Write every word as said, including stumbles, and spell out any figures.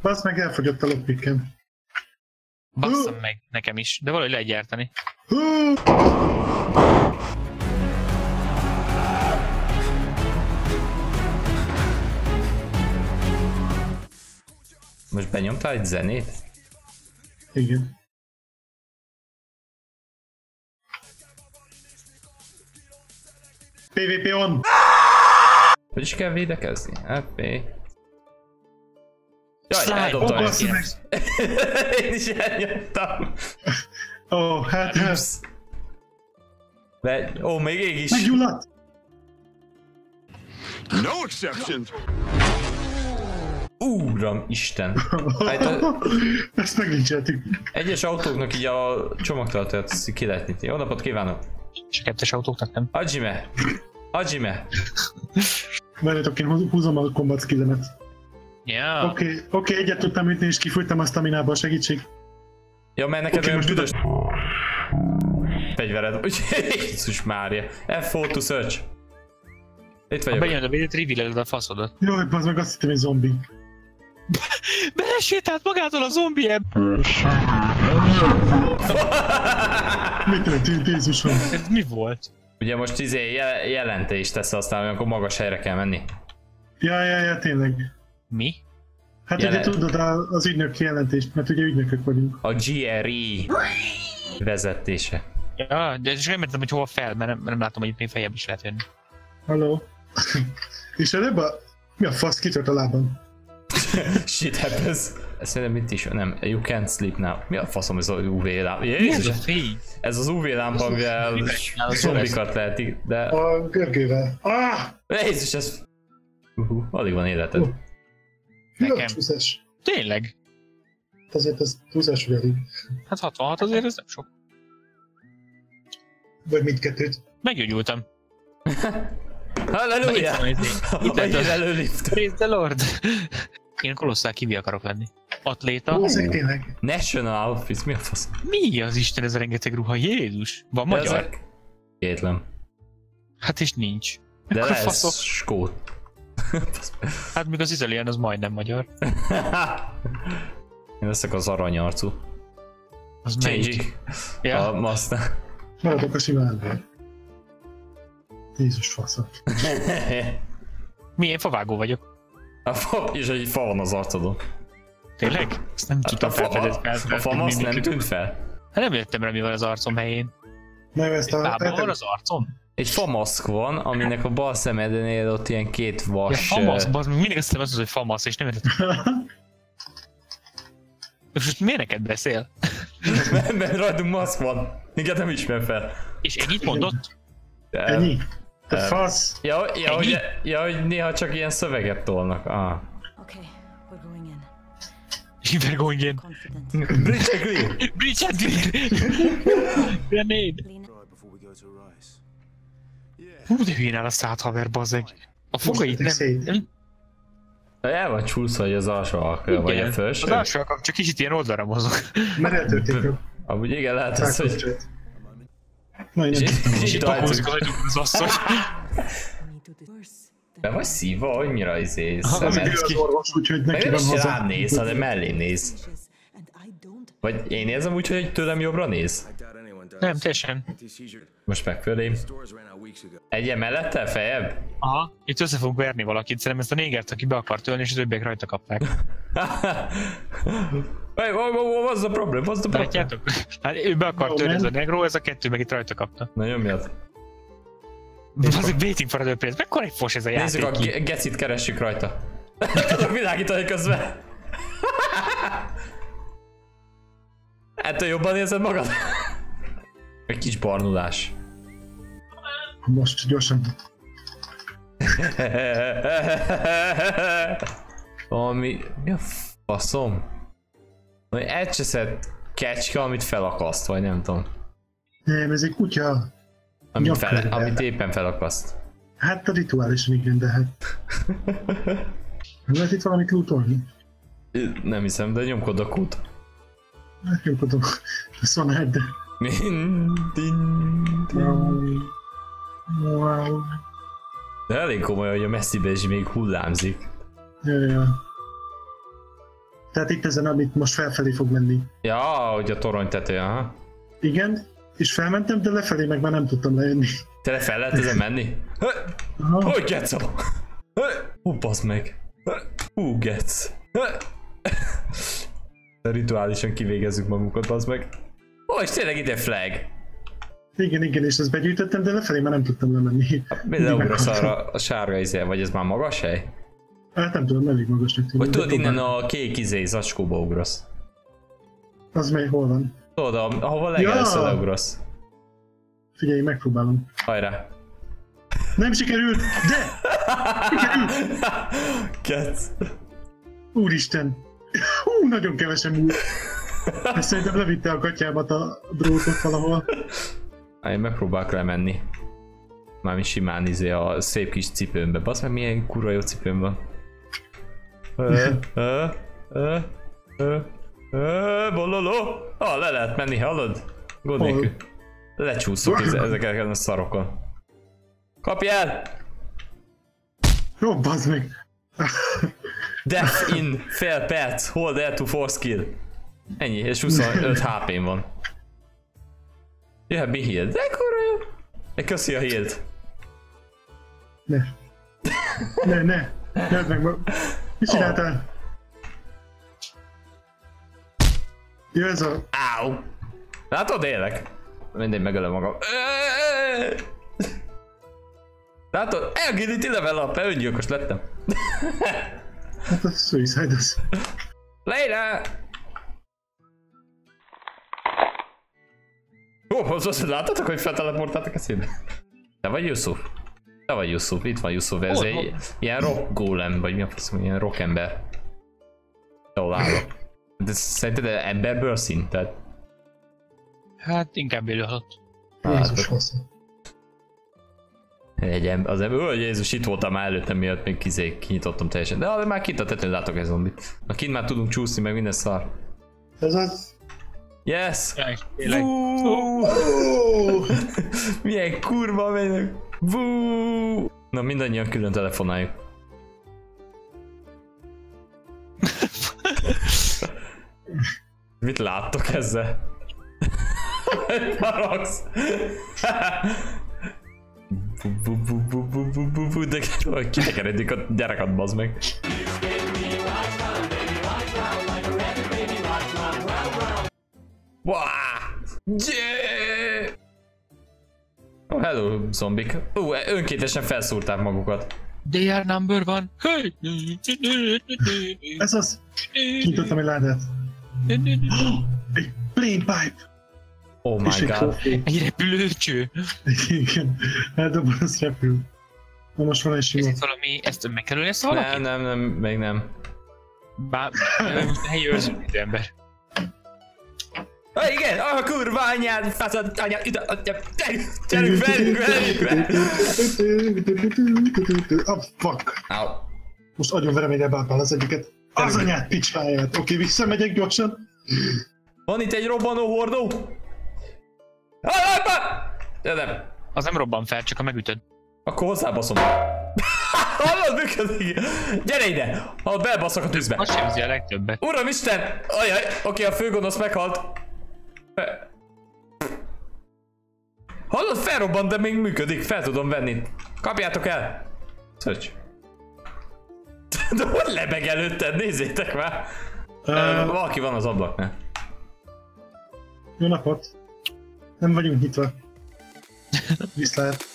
Basz meg, elfogyott a lockpickem. Basszam meg nekem is, de valahogy lehet gyártani. Most benyomtál egy zenét? Igen. pé vé pé on! Hogy is kell védekezni? ef pé. Jaj, Slime. eldobtam Oh, ezt. meg. Én is elnyomtam. Ó, oh, hát... De, ó, még ég is. Meggyulladt! No exceptions. Úram Isten. Hát, ezt megnincseltük. egyes autóknak így a csomagtartóját ki lehet nyitni. Jó napot kívánok! És a kettes autóknak nem. Hajime! Hajime! Várjátok, én húzom a combat skillemet. Ja. Oké, okay, oké, okay, egyet tudtam ütni és kifújtam a staminából, segítség. Ja, mert neked Okay, olyan most büdös fegyvered. Jézus Mária. F négy to search. Itt Ha vagyok. benyomod a védét, reveal-eled a faszodat. Jaj, bazd meg, azt hittem, hogy zombi. Belesétált magától a zombi ebb! Mit történt, Jézusom? Ez mi volt? Ugye most izé jel jelentést tesz, aztán olyankor magas helyre kell menni. Ja, ja, ja, tényleg. Mi? Hát Jelen- ugye tudod a- az ügynök jelentést, mert ugye ügynökök vagyunk. A gé er i vezetése. Ja, de és nem értem, hogy hova fel, mert nem, nem látom, hogy itt még feljebb is lehet jönni. Halló? És előbb a... Mi a fasz kitört a lábam? Shit happens. Szerintem itt is, nem, you can't sleep now. Mi a faszom ez az ú vé lámpa? Mi ez Jézus, a fény? ez az ú vé lámpa, amivel zombikat lehet, de... A görgővel. Ah! Jézus, ez... Uh, alig van életed. Uh. Nekem. Csúszás. Tényleg? Azért ez túlzás elég. Hát hatvanhat azért ez nem sok. Vagy mindkettőt. Meggyógyultam. Halleluja! Itt Vagy az- előlift. Praise the Lord! Én kolosszál kivi akarok lenni. Atléta. Ezek tényleg. National Outfits, mi a fasz? Mi az Isten ez a rengeteg ruha? Jézus! Van magyar? Ezek? Kétlem. Hát és nincs. De Akkor lesz faszok. skót. Hát még az Izraelian az majdnem magyar. Én leszek az aranyarcú. Az melyik? Changing. Ja. A Mustang. Maradok a sima ember. Jézus faszak. Milyen favágó vagyok. A fa, és egy fa van az arcodon. Tényleg? Ezt nem Hát tudtam a fa, felfedezni. a, a famasz nem tűnt fel? Hát nem jöttem rá, mi van az arcom helyén. Nem, ezt Egy a... tábla van az arcom? Egy famaszk van, aminek a bal szemednél ott ilyen két Ja, vas... famasz, bazd meg, mindig azt hiszem az, hogy famasz, és nem értettem. És most miért neked beszél? mert, mert rajtunk maszk van. Minket nem ismer fel. És ennyit mondott? De- Ennyi? Te Em, fasz? Ja, ja, Ennyi? hogy, ja, hogy néha csak ilyen szöveget tolnak. Ah. Okay, we're going in. We're going in. Confident. Bridge clear. Breach and clear! Grenade! Lena, Hú, de hülyén áll a szád haver, bazzeg. A fogait nem... szép. nem El van csúszva, hogy az alsó alkő, vagy a igen, felső. az alsó alkalom, csak kicsit ilyen oldalra mozog. Mert eltörték. Amúgy igen, lehet az, hogy... Rákapcsolt. Na, én nem És tudtam. És itt rajtuk. pakózik az asszony. me to the worst. Be vagy szívva, annyira izé Aha, Az szemed. idő az orvos, úgyhogy Meg neki nem van is haza. rám néz, hanem mellé néz. And I don't. Vagy én érzem úgy, hogy tőlem jobbra néz? Nem, teljesen. Most megfölém. Egy mellette, feljebb? Aha, itt össze fogunk verni valakit, szerintem ezt a négert, aki be akart ölni, és az többiek rajta kapták. Hey, what, what, what's the problem? What's the problem? Látjátok? Hát ő be akart No, ölni, ez a man. negró, ez a kettő meg itt rajta kapta. Na nyomjad. Az waiting for other players, mekkora egy fos ez a Nézzük, játék a ki? ge- gecit keressük rajta. Világítani közben. Ettől jobban érzed magad? Egy kis barnulás. Most gyorsan. Valami... Mi a faszom? Valami elcseszett kecske, amit felakaszt, vagy nem tudom. Nem, ez egy kutya. Amit, fel, Nyakörbe. amit éppen felakaszt. Hát a rituálisan igen, de hát... Nem lehet itt valamit lootolni? Nem hiszem, de nyomkod a kút. Hát nem tudom. A szonát, de... Din, din, din. Wow. De elég komoly, hogy a messzibe is még hullámzik. Ja, ja. Tehát itt ezen, amit most felfelé fog menni. Ja, hogy a torony tetője, aha. Igen, és felmentem, de lefelé meg már nem tudtam lejönni. Te fel lehet ezen menni? Aha. Hogy getsz? Hú, bazd meg. Hú, getsz. Rituálisan kivégezzük magunkat, bazd meg. Ó, és tényleg itt egy flag. Igen, igen, és ezt begyűjtöttem, de lefelé már nem tudtam lemenni. Mi leugrasz arra a sárga izé, vagy ez már magas hely? Hát nem tudom, elég magasnak tűnik. Vagy de tudod, innen próbálom. a kék izé zacskóba ugrasz. Az mely hol van? Tudod, ahova legelőször Ja. leugrasz. Figyelj, megpróbálom. Hajrá. Nem sikerült, de! Sikerült! Getsz. Úristen! Hú, nagyon kevesen múlt. Ezt szerintem levitte a gatyámat a drótot valahol. Én megpróbálok lemenni. Mármint simán izé a szép kis cipőmbe. Basz meg milyen kurva jó cipőm van. Ö, ö, ö, ö, ö, bololó. Ah, le lehet menni, hallod? Gond Hol? nélkül. Lecsúszok eze- ezeken a szarokon. Kapj el! Jó, bazd meg! Death in fél perc, hold L to force kill. Ennyi, és huszonöt há pém van. Jöhet be healed, de kurva jó. De köszi a healt. Ne. Ne, ne. Ne, meg ma... Mi csináltál? Jó, ez a... Áú! Látod, élek? Mindegy, megölöm magam. Látod? Elgindíti level up, öngyilkos lettem. Hát a suicide az. Lejre! Ó, az az, láttátok, hogy felteleportáltak ezt ide? Te vagy Yusuf? Te vagy Yusuf, itt van Yusuf, ez Hol, egy hol? ilyen rock golem, vagy mi a faszom, ilyen rock ember. Jól állok. De szerinted emberből szinted? Hát inkább élőhalott. Jézus hosszú. Egy ember, az ember, ó, Jézus, itt voltam már előttem, miatt még kizé, kinyitottam teljesen. De ah, már kint a tetőn látok egy zombit. Na kint már tudunk csúszni, meg minden szar. Ez az... Yes! Jaj, tényleg. Bú! Oh! Milyen kurva mennek! Bú! Na mindannyian külön telefonáljuk. Mit láttok ezzel? Marogsz! Bu bu bu bu bu bu bu bu de kitekeredik a gyereket, bazd meg. Wow! Yeah! Oh, hello, zombik. Ú, uh, önkéntesen felszúrták magukat. They are number one. Hey! Ez az... Kinyitottam egy ládát. Egy plane pipe! Oh És my egy god. trófé. Egy repülőcső. Igen. Eldobom, az repül. Na most van egy Ez sima. itt valami, ezt megkerülni ezt valaki? Nem, nem, nem, még nem. Bár, helyi őrződő ember. Ah, igen, a kurva anyád, faszad, anyád, ide, gyerünk, velünk, velünk, velünk. Oh, fuck. Au. Most agyonverem egy ebábbal az egyiket. Az anyád picsáját. Oké, visszamegyek gyorsan. Van itt egy robbanó hordó? Ja, nem. Az nem robban fel, csak ha megütöd. Akkor hozzábaszom. Hallod, működik? Gyere ide! Ha belbaszok a tűzbe. Azt sem a legtöbbet. Uramisten! Ajaj, oké, a főgonosz meghalt. Hallod, felrobbant, de még működik, fel tudom venni. Kapjátok el! Szöcs. De hogy lebeg előtted? Nézzétek már! Uh, Uh, valaki van az ablaknál. Jó napot. Nem vagyunk nyitva. Viszlát.